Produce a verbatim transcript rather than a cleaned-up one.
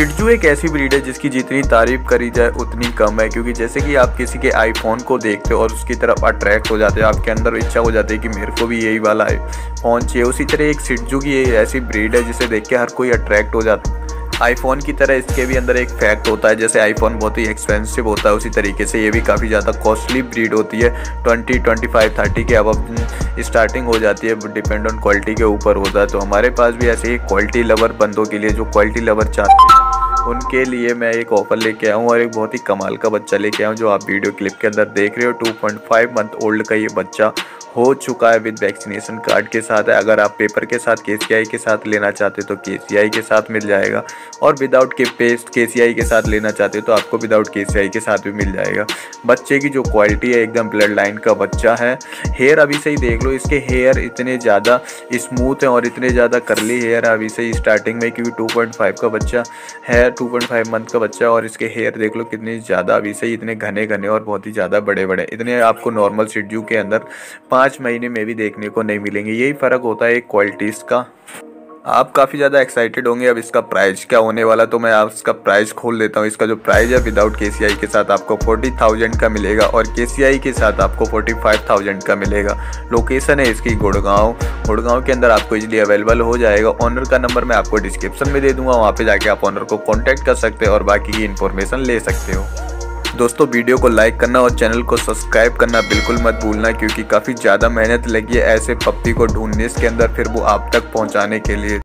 शिट्जू एक ऐसी ब्रीड है जिसकी जितनी तारीफ करी जाए उतनी कम है, क्योंकि जैसे कि आप किसी के आईफोन को देखते हो और उसकी तरफ अट्रैक्ट हो जाते हो, आपके अंदर इच्छा हो जाती है कि मेरे को भी यही वाला फ़ोन चाहिए। उसी तरह एक शिट्जू की ये ऐसी ब्रीड है जिसे देख के हर कोई अट्रैक्ट हो जाता है। आईफोन की तरह इसके भी अंदर एक फैक्ट होता है, जैसे आईफोन बहुत ही एक्सपेंसिव होता है उसी तरीके से ये भी काफ़ी ज़्यादा कॉस्टली ब्रीड होती है। ट्वेंटी, ट्वेंटी फाइव, थर्टी के अब स्टार्टिंग हो जाती है, डिपेंड ऑन क्वालिटी के ऊपर होता है। तो हमारे पास भी ऐसे ही क्वालिटी लवर बंदों के लिए जो क्वालिटी लवर चाहते हैं उनके लिए मैं एक ऑफ़र लेके आया हूँ और एक बहुत ही कमाल का बच्चा लेके आया हूँ जो आप वीडियो क्लिप के अंदर देख रहे हो। Two point five month old का ये बच्चा हो चुका है, विद वैक्सीनेशन कार्ड के साथ है। अगर आप पेपर के साथ केसीआई के साथ लेना चाहते हो तो केसीआई के साथ मिल जाएगा, और विदाउट के पेस्ट केसीआई के साथ लेना चाहते हो तो आपको विदाउट केसीआई के साथ भी मिल जाएगा। बच्चे की जो क्वालिटी है एकदम ब्लड लाइन का बच्चा है। हेयर अभी से ही देख लो, इसके हेयर इतने ज़्यादा स्मूथ हैं और इतने ज़्यादा करली हेयर अभी से ही स्टार्टिंग में, क्योंकि टू पॉइंट फाइव का बच्चा है, टू पॉइंट फाइव मंथ का बच्चा, और इसके हेयर देख लो कितने ज़्यादा अभी से ही इतने घने घने और बहुत ही ज़्यादा बड़े बड़े। इतने आपको नॉर्मल शिट्जू के अंदर पाँच महीने में भी देखने को नहीं मिलेंगे। यही फ़र्क होता है एक क्वालिटीज़ का। आप काफ़ी ज़्यादा एक्साइटेड होंगे अब इसका प्राइस क्या होने वाला, तो मैं आप इसका प्राइस खोल देता हूँ। इसका जो प्राइस है विदाउट केसीआई के साथ आपको फोर्टी थाउजेंड का मिलेगा और केसीआई के साथ आपको फोर्टी फाइव थाउजेंड का मिलेगा। लोकेशन है इसकी गुड़गांव। गुड़गांव के अंदर आपको इजीली अवेलेबल हो जाएगा। ऑनर का नंबर मैं आपको डिस्क्रिप्शन में दे दूँगा, वहाँ पर जाके आप ऑनर को कॉन्टैक्ट कर सकते हो और बाकी की इन्फॉर्मेशन ले सकते हो। दोस्तों वीडियो को लाइक करना और चैनल को सब्सक्राइब करना बिल्कुल मत भूलना, क्योंकि काफ़ी ज़्यादा मेहनत लगी है ऐसे पप्पी को ढूंढने इसके अंदर, फिर वो आप तक पहुंचाने के लिए।